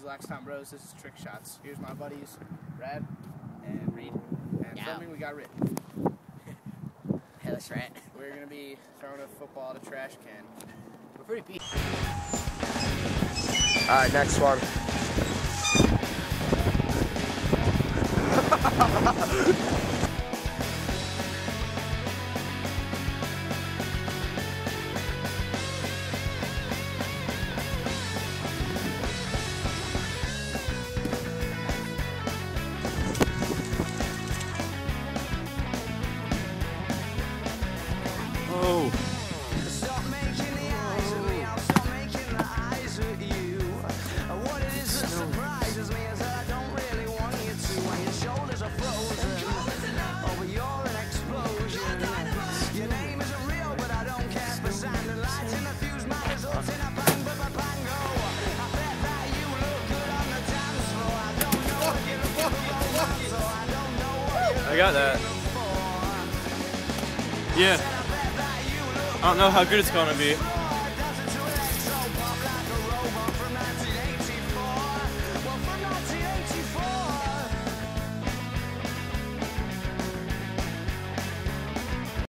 Last Time Bros. This is Trick Shots. Here's my buddies, Brad and Reed. And filming, we got Rick. Hey, that's right. We're going to be throwing a football at a trash can. We're pretty beat. Alright, next one. Oh. Stop making the eyes at me, I'll stop making the eyes at you. What it is that surprises me is that I don't really want you to. When your shoulders are frozen, oh, but you're an explosion. Your name isn't real, but I don't care for sand and lights in a fuse. My results in a bang, but my pango. I bet that you look good on the dance floor. I don't know if you're looking for romance, or I don't know what you're I got that. looking for. Yeah. I don't know how good it's gonna be.